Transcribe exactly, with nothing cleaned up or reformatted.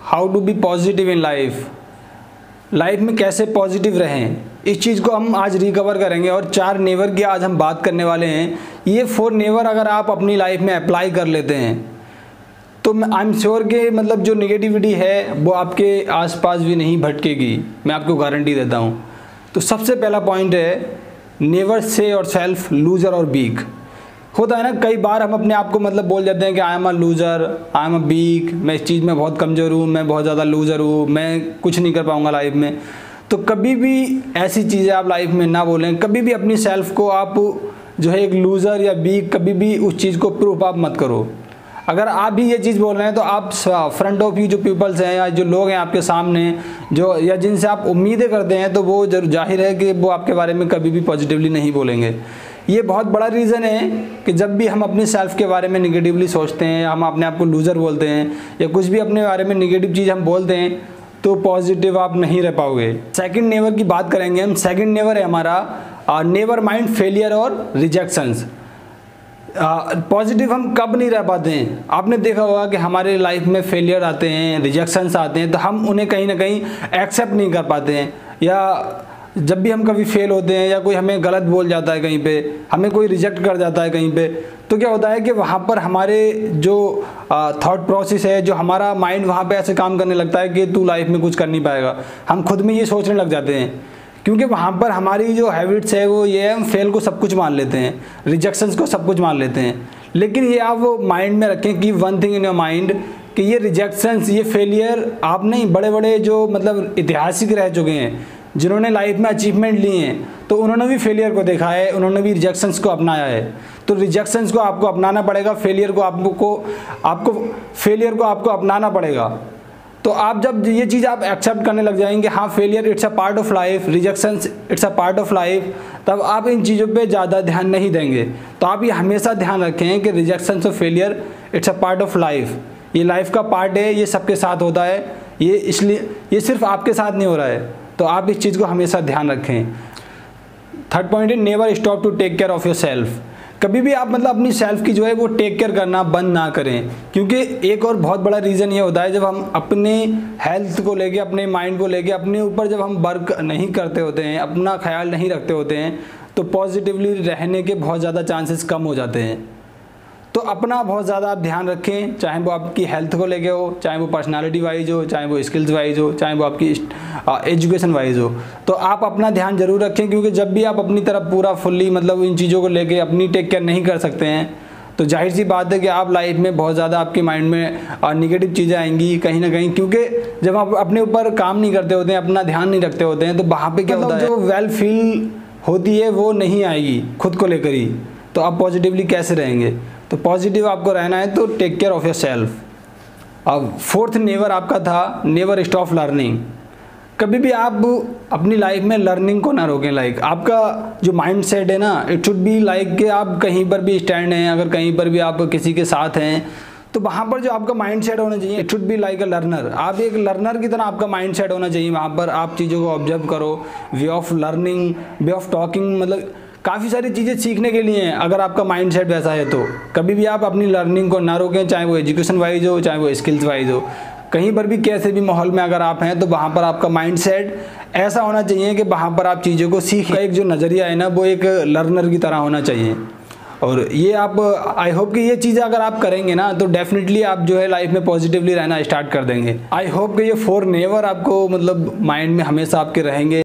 How to be positive in life, life में कैसे positive रहें, इस चीज़ को हम आज रिकवर करेंगे। और चार नेवर की आज हम बात करने वाले हैं। ये फोर नेवर अगर आप अपनी लाइफ में अप्लाई कर लेते हैं तो आई एम श्योर कि मतलब जो नेगेटिविटी है वो आपके आसपास भी नहीं भटकेगी, मैं आपको गारंटी देता हूँ। तो सबसे पहला पॉइंट है never say yourself loser और वीक। होता है ना, कई बार हम अपने आप को मतलब बोल जाते हैं कि I am a loser, I am a weak, मैं इस चीज़ में बहुत कमज़ोर हूँ, मैं बहुत ज़्यादा लूज़र हूँ, मैं कुछ नहीं कर पाऊँगा लाइफ में। तो कभी भी ऐसी चीज़ें आप लाइफ में ना बोलें। कभी भी अपनी सेल्फ को आप जो है एक लूज़र या वीक, कभी भी उस चीज़ को प्रूफ आप मत करो। अगर आप भी ये चीज़ बोल रहे हैं तो आप फ्रंट ऑफ यू जो पीपल्स हैं या जो लोग हैं आपके सामने जो या जिनसे आप उम्मीदें करते हैं, तो वो जरूर जाहिर है कि वो आपके बारे में कभी भी पॉजिटिवली नहीं बोलेंगे। ये बहुत बड़ा रीज़न है कि जब भी हम अपने सेल्फ के बारे में निगेटिवली सोचते हैं, हम अपने आप को लूज़र बोलते हैं या कुछ भी अपने बारे में निगेटिव चीज़ हम बोलते हैं, तो पॉजिटिव आप नहीं रह पाओगे। सेकंड नेवर की बात करेंगे हम। सेकंड नेवर है हमारा नेवर माइंड फेलियर और रिजेक्शंस। पॉजिटिव हम कब नहीं रह पाते हैं? आपने देखा होगा कि हमारे लाइफ में फेलियर आते हैं, रिजेक्शंस आते हैं, तो हम उन्हें कहीं ना कहीं एक्सेप्ट नहीं कर पाते हैं। या जब भी हम कभी फेल होते हैं या कोई हमें गलत बोल जाता है कहीं पे, हमें कोई रिजेक्ट कर जाता है कहीं पे, तो क्या होता है कि वहाँ पर हमारे जो थॉट प्रोसेस है, जो हमारा माइंड वहाँ पे ऐसे काम करने लगता है कि तू लाइफ में कुछ कर नहीं पाएगा। हम खुद में ये सोचने लग जाते हैं, क्योंकि वहाँ पर हमारी जो हैबिट्स है वो ये है, हम फेल को सब कुछ मान लेते हैं, रिजेक्शंस को सब कुछ मान लेते हैं। लेकिन ये आप वो माइंड में रखें कि one thing in your mind कि ये रिजेक्शंस, ये फेलियर आप नहीं, बड़े बड़े जो मतलब ऐतिहासिक रह चुके हैं, जिन्होंने लाइफ में अचीवमेंट लिए हैं, तो उन्होंने भी फेलियर को देखा है, उन्होंने भी रिजेक्शंस को अपनाया है। तो रिजेक्शंस को आपको अपनाना पड़ेगा, फेलियर को आपको आपको फेलियर को आपको अपनाना पड़ेगा। तो आप जब ये चीज़ आप एक्सेप्ट करने लग जाएंगे, हाँ failure it's a part of life, rejections it's a part of life, तब आप इन चीज़ों पे ज़्यादा ध्यान नहीं देंगे। तो आप ये हमेशा ध्यान रखें कि रिजेक्शंस और failure it's a part of life, ये लाइफ का पार्ट है, ये सबके साथ होता है, ये इसलिए ये सिर्फ आपके साथ नहीं हो रहा है। तो आप इस चीज़ को हमेशा ध्यान रखें। थर्ड पॉइंट है never stop to take care of yourself. कभी भी आप मतलब अपनी सेल्फ की जो है वो टेक केयर करना बंद ना करें, क्योंकि एक और बहुत बड़ा रीज़न ये होता है जब हम अपने हेल्थ को लेके, अपने माइंड को लेके, अपने ऊपर जब हम वर्क नहीं करते होते हैं, अपना ख्याल नहीं रखते होते हैं, तो पॉजिटिवली रहने के बहुत ज़्यादा चांसेस कम हो जाते हैं। तो अपना बहुत ज़्यादा आप ध्यान रखें, चाहे वो आपकी हेल्थ को लेके हो, चाहे वो पर्सनालिटी वाइज हो, चाहे वो स्किल्स वाइज हो, चाहे वो आपकी एजुकेशन वाइज हो। तो आप अपना ध्यान जरूर रखें, क्योंकि जब भी आप अपनी तरफ पूरा फुल्ली मतलब इन चीज़ों को लेके अपनी टेक केयर नहीं कर सकते हैं, तो जाहिर सी बात है कि आप लाइफ में बहुत ज़्यादा आपके माइंड में निगेटिव चीज़ें आएंगी कहीं ना कहीं। क्योंकि जब आप अपने ऊपर काम नहीं करते होते हैं, अपना ध्यान नहीं रखते होते हैं, तो वहाँ पर क्या होता है, जो वेल फील होती है वो नहीं आएगी खुद को लेकर ही। तो आप पॉजिटिवली कैसे रहेंगे? तो पॉजिटिव आपको रहना है तो take care of yourself. अब फोर्थ नेवर आपका था नेवर स्टॉप लर्निंग। कभी भी आप अपनी लाइफ में लर्निंग को ना रोकें। लाइक आपका जो माइंड सेट है ना, इट शुड बी लाइक कि आप कहीं पर भी स्टैंड हैं, अगर कहीं पर भी आप किसी के साथ हैं, तो वहाँ पर जो आपका माइंड सेट होना चाहिए, it should be like a learner. आप एक लर्नर की तरह आपका माइंड सेट होना चाहिए। वहाँ पर आप चीज़ों को ऑब्जर्व करो, way of learning, way of talking, मतलब काफ़ी सारी चीज़ें सीखने के लिए हैं। अगर आपका माइंड सेट वैसा है तो कभी भी आप अपनी लर्निंग को ना रोकें, चाहे वो एजुकेशन वाइज हो, चाहे वो स्किल्स वाइज हो। कहीं पर भी कैसे भी माहौल में अगर आप हैं, तो वहाँ पर आपका माइंड सेट ऐसा होना चाहिए कि वहाँ पर आप चीज़ों को सीखें। एक जो नज़रिया है ना, वो एक लर्नर की तरह होना चाहिए। और ये आप आई होप कि ये चीज़ें अगर आप करेंगे ना, तो डेफिनेटली आप जो है लाइफ में पॉजिटिवली रहना स्टार्ट कर देंगे। आई होप कि ये फोर नेवर आपको मतलब माइंड में हमेशा आपके रहेंगे।